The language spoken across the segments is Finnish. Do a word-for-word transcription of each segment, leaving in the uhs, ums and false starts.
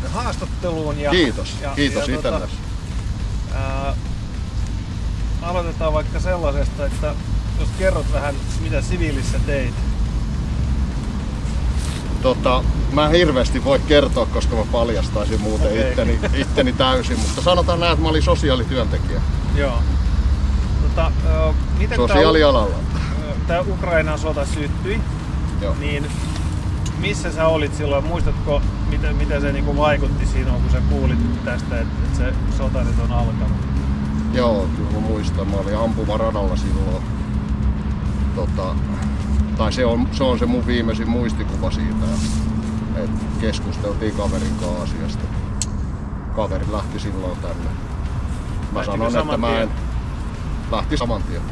haastatteluun. Ja, kiitos, ja, kiitos ja, itsellesi. Tota, aloitetaan vaikka sellaisesta, että jos kerrot vähän, mitä siviilissä teit. Tota, mä en hirveästi voi kertoa, koska mä paljastaisin muuten okay. itteni, itteni täysin, mutta sanotaan näin, että mä olin sosiaalityöntekijä. Joo. Tota, miten Sosiaalialalla. Tämä Ukrainan sota syttyi, Joo. niin missä sä olit silloin? Muistatko, miten, miten se niinku vaikutti sinua, kun sä kuulit tästä, että, että se sota nyt on alkanut? Joo, kyllä mä muistan. Mä olin ampumaradalla silloin. Tota, tai se on, se on se mun viimeisin muistikuva siitä, että keskusteltiin kaverin kanssa asiasta. Kaveri lähti silloin tänne. Mä Lähtikö sanon, että mä en... Lähti saman tien.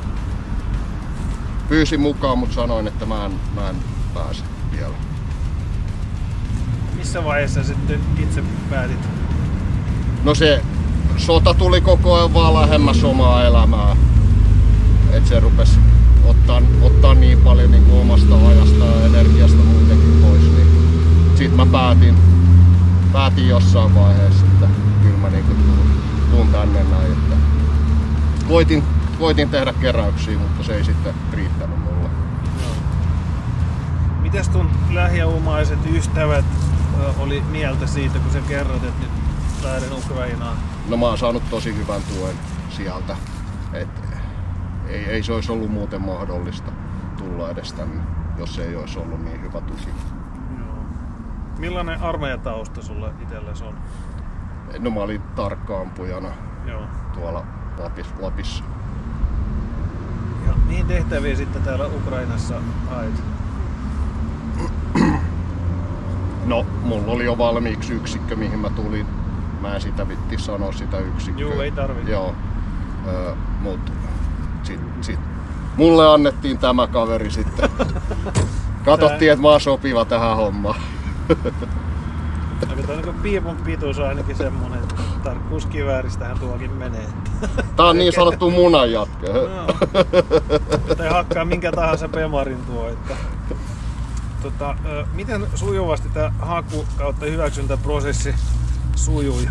Pyysin mukaan, mutta sanoin, että mä en, mä en pääse vielä. Missä vaiheessa sitten itse päätit? No se sota tuli koko ajan vaan lähemmäs omaa elämää. Et se rupesi ottaa, ottaa niin paljon niin kuin omasta ajasta ja energiasta muutenkin pois. Niin sit mä päätin, päätin jossain vaiheessa, että kyllä mä niin kuin tuun, tuun tänne näin. Että koitin, koitin tehdä keräyksiä, mutta se ei sitten riittänyt mulle. No. Mites tun lähiomaiset ystävät oli mieltä siitä, kun sä kerrot, että nyt lähden Ukrainaan? No mä oon saanut tosi hyvän tuen sieltä. Et ei, ei se olisi ollut muuten mahdollista tulla edes tänne, jos ei olisi ollut niin hyvä tuki. Joo. Millainen armeijatausta sulla itsellesi on? No mä olin tarkka-ampujana Joo. tuolla Lapis, Lapissa. Ja mihin tehtäviin sitten täällä Ukrainassa hait? No, mulla oli jo valmiiksi yksikkö, mihin mä tulin. Mä en sitä vitti sanoa sitä yksikköä. Juu, ei tarvitse. Joo. Öö, mut sit, sit. Mulle annettiin tämä kaveri sitten. Katsottiin, että mä oon sopiva tähän hommaan. Onko tää niinku piipun pituus on ainakin semmonen, että tarkkuuskivääristähän tuokin menee. Tää on niin sanottu munanjatke. No. Tai hakkaa minkä tahansa pemarin tuo. Että. Tota, miten sujuvasti tämä haku kautta hyväksyntäprosessi sujui?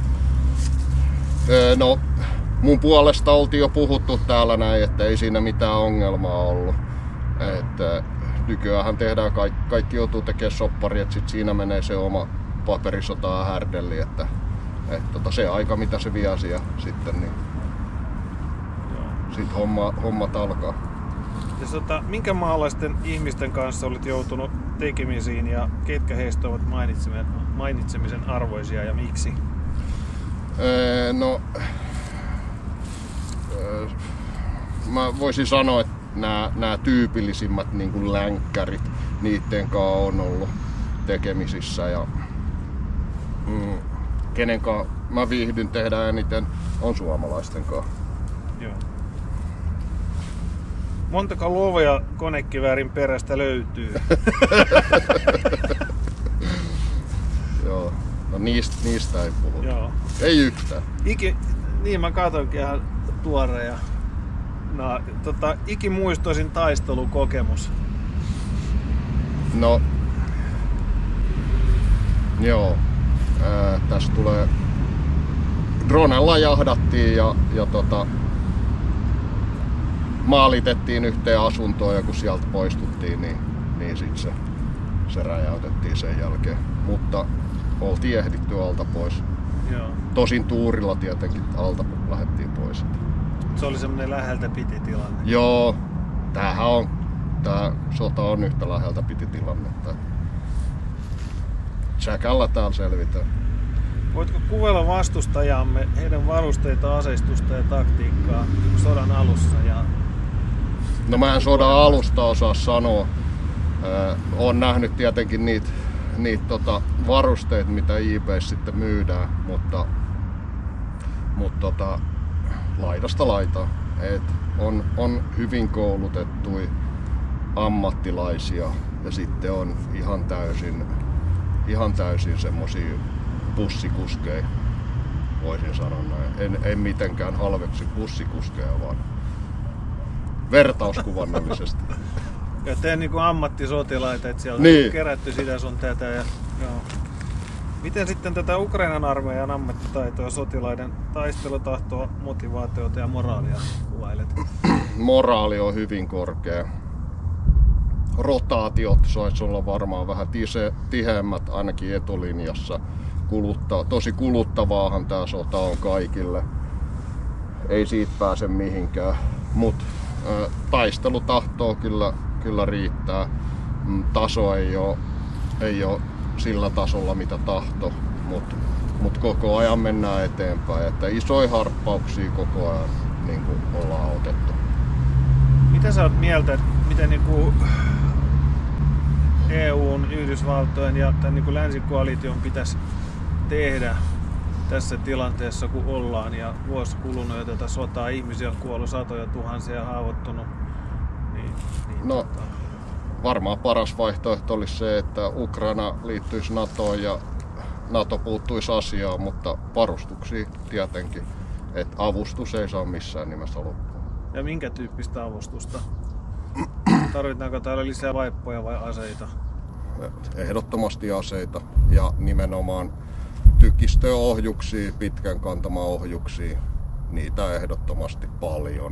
No, mun puolesta oltiin jo puhuttu täällä näin, että ei siinä mitään ongelmaa ollut. Että nykyäänhän tehdään kaikki, kaikki joutuu tekemään soppari, että sit siinä menee se oma paperisota ja härdelli, että, että tota, se aika mitä se vie asia sitten, niin sit homma, hommat alkaa. Ja tota, minkä maalaisten ihmisten kanssa olit joutunut tekemisiin ja ketkä heistä ovat mainitsemisen arvoisia ja miksi? Öö, no, öö, mä voisin sanoa, että nämä, nämä tyypillisimmät niin kuin länkkärit, niiden kanssa on ollut tekemisissä ja mm, kenen kanssa mä viihdyn tehdä eniten on suomalaisten kanssa. Joo. Montako luovoja konekiväärin perästä löytyy? Joo, no niistä, niistä ei puhuta. Joo. Ei yhtään. Iki, niin mä katoinkin ihan tuoreja. No, tota, ikimuistoisin taistelukokemus. No, joo. Ää, tässä tulee... Dronella jahdattiin ja, ja tota, maalitettiin yhteen asuntoon ja kun sieltä poistuttiin, niin, niin sit se, se räjäytettiin sen jälkeen. Mutta oltiin ehditty alta pois. Joo. Tosin tuurilla tietenkin alta lähdettiin pois. Se oli semmonen läheltä piti tilanne. Joo, tämähän on, tää sota on yhtä läheltä piti tilannetta. Tsäkällä täällä selvitään. Voitko kuvailla vastustajamme, heidän varusteita, aseistusta ja taktiikkaa sodan alussa? Ja... No mä en sodan alusta osaa sanoa. Öö, oon nähnyt tietenkin niitä niit, tota, varusteita, mitä eBayssä sitten myydään, mutta, mutta tota, laidasta laitaan. Et on, on hyvin koulutettuja ammattilaisia ja sitten on ihan täysin, ihan täysin semmosia bussikuskeja, voisin sanoa näin. En, en mitenkään halveksi bussikuskeja, vaan vertauskuvannallisesti. Ja te niinku ammattisotilaita, että siellä niin. on kerätty sitä sun tätä. Ja, joo. Miten sitten tätä Ukrainan armeijan ammattitaitoa, sotilaiden taistelutahtoa, motivaatiota ja moraalia kuvailet? Moraali on hyvin korkea. Rotaatiot saisi olla varmaan vähän tise, tiheämmät ainakin etulinjassa. Kulutta, tosi kuluttavaahan tää sota on kaikille. Ei siitä pääse mihinkään. Mut ä, taistelutahtoa kyllä, kyllä riittää. Taso ei oo, ei oo sillä tasolla mitä tahto, mutta mut koko ajan mennään eteenpäin. Että isoja harppauksia koko ajan niin kuin ollaan otettu. Mitä sä oot mieltä, että miten niin kuin E U:n, Yhdysvaltojen ja tämän niin kuin länsikoalition pitäisi tehdä tässä tilanteessa, kun ollaan ja vuosi kulunut jo tätä sotaa, ihmisiä on kuollut satoja tuhansia ja haavoittunut? Niin, niin no, tota... varmaan paras vaihtoehto olisi se, että Ukraina liittyisi NATOon ja NATO puuttuisi asiaan, mutta varustuksia tietenkin. Että avustus ei saa missään nimessä loppuun. Ja minkä tyyppistä avustusta? Tarvitaanko täällä lisää vaippoja vai aseita? Ehdottomasti aseita ja nimenomaan tykistöohjuksia, pitkän kantama-ohjuksia. Niitä ehdottomasti paljon.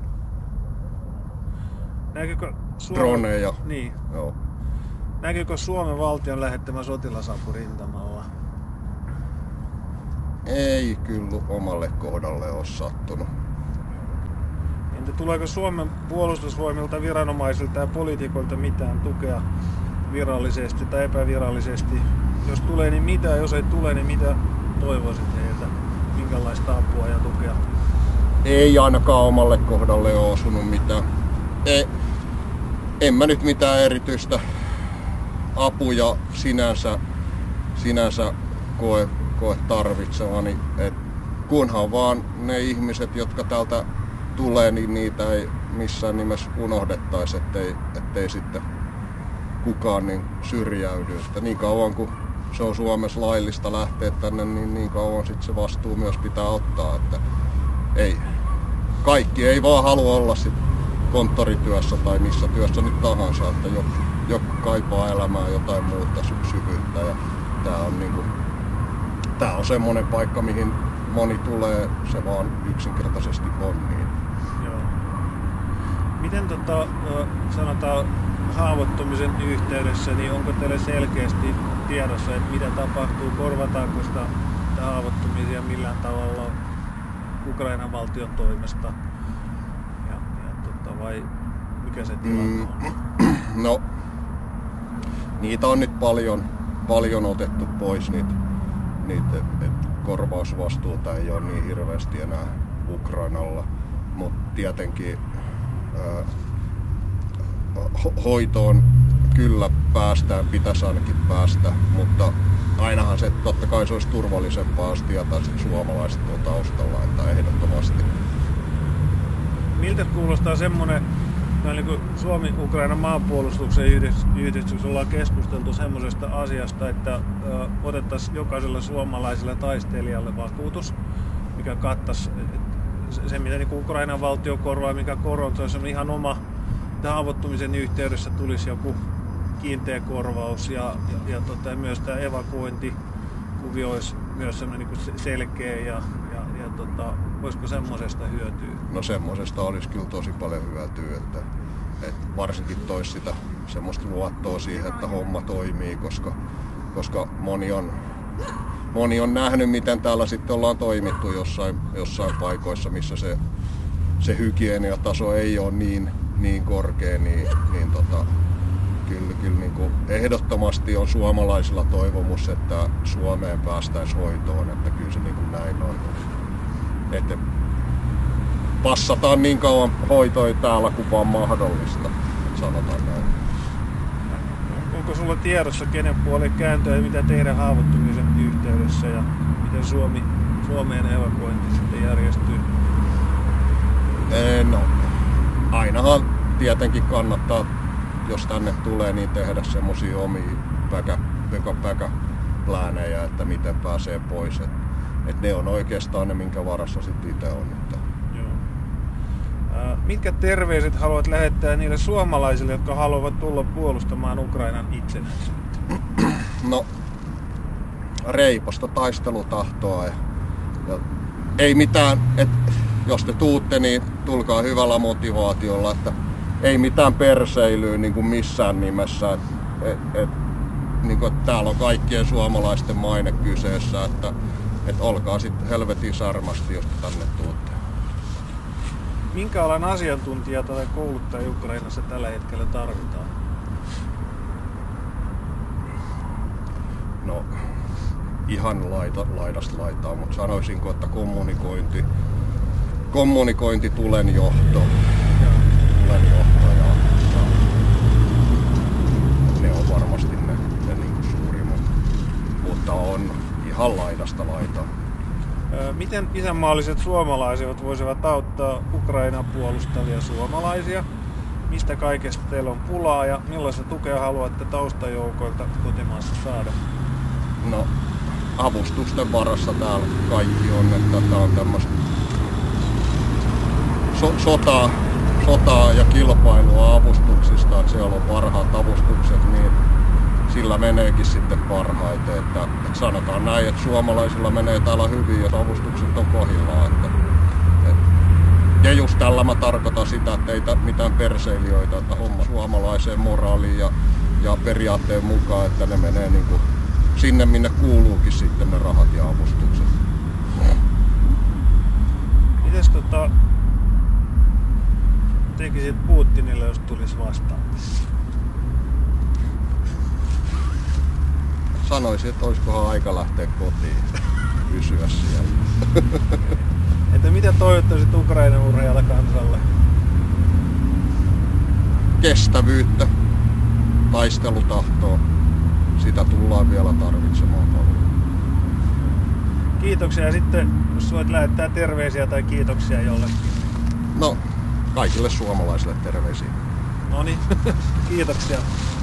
Näkyykö Suomen... Droneja. Niin. Joo. Näkyykö Suomen valtion lähettämä sotilasapu rintamalla? Ei kyllä omalle kohdalle ole sattunut. Entä tuleeko Suomen puolustusvoimilta, viranomaisilta ja poliitikoilta mitään tukea virallisesti tai epävirallisesti? Jos tulee, niin mitä? Jos ei tule, niin mitä toivoisit heiltä? Minkälaista apua ja tukea? Ei ainakaan omalle kohdalle ole osunut mitään. Ei, en mä nyt mitään erityistä apuja sinänsä, sinänsä koe, koe tarvitsevani. Et kunhan vaan ne ihmiset, jotka täältä tulee, niin niitä ei missään nimessä unohdettaisi, ettei, ettei sitten kukaan niin syrjäydy. Että niin kauan kuin se on Suomessa laillista lähteä tänne, niin niin kauan sitten se vastuu myös pitää ottaa. Että ei, kaikki ei vaan halua olla sit konttorityössä tai missä työssä nyt tahansa, että joku, joku kaipaa elämään jotain muuta sy- syvyyttä. Ja tää on, niinku, tää on semmonen paikka, mihin moni tulee, se vaan yksinkertaisesti on niin. Joo. Miten tota, sanotaan haavoittumisen yhteydessä, niin onko teille selkeästi tiedossa, että mitä tapahtuu, korvataanko sitä haavoittumisia millään tavalla Ukrainan valtion toimesta? Ja, ja tota, vai mikä se tilanne on? Mm, no, niitä on nyt paljon, paljon otettu pois, niitä, niitä et, et korvausvastuuta ei ole niin hirveästi enää Ukrainalla, mutta tietenkin ää, ho- hoitoon kyllä päästään, pitäisi ainakin päästä, mutta ainahan se totta kai se olisi turvallisempaa, jos tietäisi, että suomalaiset on taustalla, että ehdottomasti. Miltä kuulostaa semmoinen, niin kuin Suomi-Ukrainan maanpuolustuksen yhdistyksessä ollaan keskusteltu semmoisesta asiasta, että otettaisiin jokaiselle suomalaiselle taistelijalle vakuutus, mikä kattaisi se, mitä niin Ukrainan valtio korvaa, mikä korvaa, se on ihan oma. Haavoittumisen yhteydessä tulisi joku kiinteä korvaus ja, ja, ja tota, myös tämä evakuointikuvio olisi myös semmoinen niin selkeä ja, ja, ja tota, voisiko semmoisesta hyötyä? No semmoisesta olisi kyllä tosi paljon hyötyä, että, että varsinkin toisi sitä semmoista luottoa siihen, että homma toimii, koska, koska moni, on, moni on nähnyt, miten täällä sitten ollaan toimittu jossain, jossain paikoissa, missä se, se hygieniataso ei ole niin, niin korkea, niin, niin tota, kyllä, kyllä niin kuin ehdottomasti on suomalaisilla toivomus, että Suomeen päästäisiin hoitoon, että kyllä se niin kuin näin on. Että passataan niin kauan hoitoa täällä kuin vaan mahdollista, sanotaan näin. Onko sulla tiedossa, kenen puoleen kääntöä ja mitä tehdään haavoittumisen yhteydessä ja miten Suomi, Suomeen evakuointi sitten järjestyy? No, ainahan tietenkin kannattaa, jos tänne tulee, niin tehdä semmosia omia päkä, päkä, päkä pläänejä, että miten pääsee pois. Et, et ne on oikeastaan ne, minkä varassa sitten itse on. Että. Joo. Äh, mitkä terveiset haluat lähettää niille suomalaisille, jotka haluavat tulla puolustamaan Ukrainan itsenäisyyttä? No, reipasta taistelutahtoa. Ja, ja ei mitään, et, jos te tuutte, niin tulkaa hyvällä motivaatiolla, että ei mitään perseilyä niin kuin missään nimessä. Et, et, et, niin kuin, että täällä on kaikkien suomalaisten maine kyseessä, että et olkaa sitten helvetin sarmasti, jos te tänne tuutte. Minkä alan asiantuntija tai kouluttaja Ukrainassa tällä hetkellä tarvitaan? No, ihan laita, laidasta laitaa, mutta sanoisinko, että kommunikointi, kommunikointi tulenjohto, tulenjohto ja, ja ne on varmasti ne, ne niin kuin suurimmat, mutta on ihan laidasta laitaa. Miten isänmaalliset suomalaiset voisivat auttaa Ukrainaa puolustavia suomalaisia? Mistä kaikesta teillä on pulaa ja millaista tukea haluatte taustajoukoilta kotimaassa saada? No, avustusten varassa täällä kaikki on, että tää on tämmöistä so- sotaa, sotaa ja kilpailua avustuksista, että siellä on parhaat avustukset, niin sillä meneekin sitten parhaiten. Että, että sanotaan näin, että suomalaisilla menee täällä hyvin, jos avustukset on kohdillaan. Että, et, ja just tällä mä tarkoitan sitä, että ei mitään perseilijöitä, että homma suomalaiseen moraaliin ja, ja periaatteen mukaan, että ne menee niin kuin sinne, minne kuuluukin sitten ne rahat ja avustukset. Mites tota tekisit Putinille, jos tulisi vastaan? Sanoisin, että olisikohan aika lähteä kotiin, pysyä siellä. Että mitä toivottaisit Ukrainan urheajalle kansalle? Kestävyyttä, taistelutahtoa. Sitä tullaan vielä tarvitsemaan paljon. Kiitoksia. Ja sitten jos voit lähettää terveisiä tai kiitoksia jollekin. No, kaikille suomalaisille terveisiä. Noniin, kiitoksia.